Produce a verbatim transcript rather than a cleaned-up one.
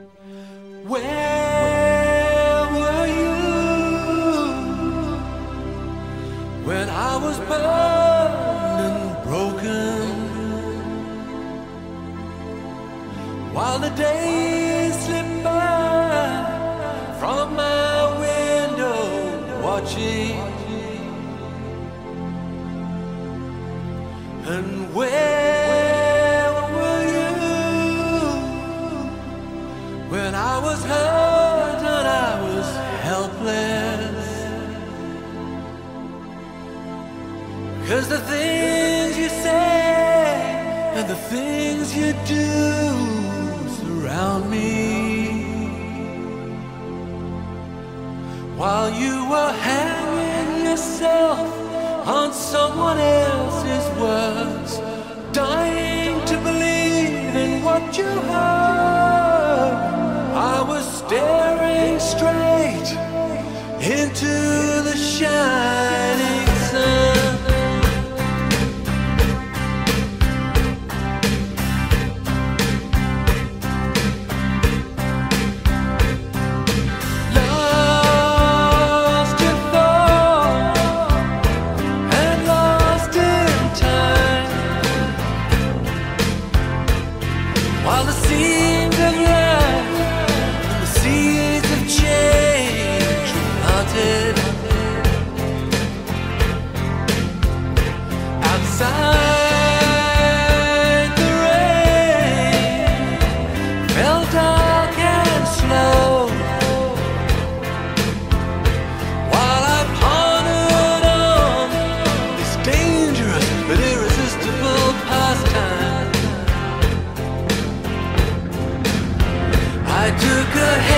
Where were you when I was burned and broken? While the days slipped by from my window, watching. And where were you when I was hurt and I was helpless? 'Cause the things you say and the things you do surround me, while you were hanging yourself on someone else's words, dying to believe in what you heard. I was staring straight into the shining sun. While the seeds of life and the seeds of change were planted outside, the rain fell dark and slow. While I pondered on this dangerous but irresistible pastime, I took a